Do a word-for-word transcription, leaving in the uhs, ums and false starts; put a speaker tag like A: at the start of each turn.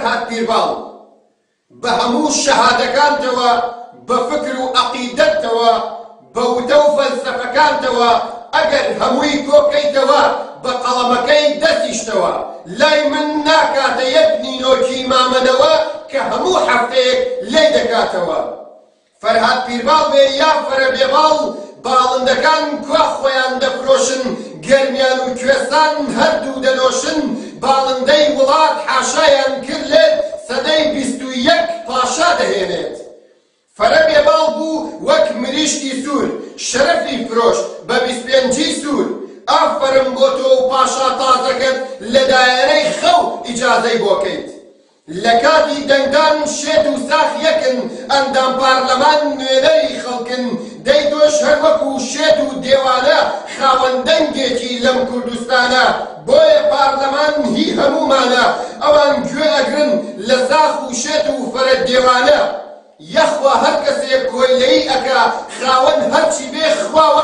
A: فەرهاد پیرباڵ بە هەموو شەهادەکانتەوە بە فکر و عەقیدەتەوە بە وتە و فەلسەفەکانتەوە ئەگەر هەمووی کۆبکەیتەوە بە قەڵەمەکەی دەستیشتەوە لای من ناکاتە یەک نینۆکی مامەنەوە کە هەموو هەفتەیەک لێ دەکاتەوە. فەرهاد پیرباڵ بێ یا فەرە بێباڵ باڵندەکان کوا خۆیان دەفرۆشن گەرمیان و کوێستان هەردوو دەنۆشن باڵندەی وڵات حاشایان کرد لێت سەدەی بیست و یەک پاشا دەهێنێت. فەرە بێباڵ بوو وەک مریشکی سوور شەرەفی فرۆش بە بیست پێنجی سوور ئافەرم بۆ تۆ و پاشا تازەکەت لە دایرەی خەو ئیجازەی بۆکەیت. لە کاتی دەنگدان شێت و ساخ یەکن ئەندام پارلەمان نوێنەری خەڵکن دەی تۆش هەر وەکو شێت و دێوانە خاوەندەنگێکی لەم کوردستانە بۆیە پارلەمان هی هەمومانە ئەوان گوێ ئەگرن لە زاخ و شێت و فەرە دێوانە. یەخوا هەر کەسێک کۆیلەی ئەکا خاوەن هەرچی بێ خواوە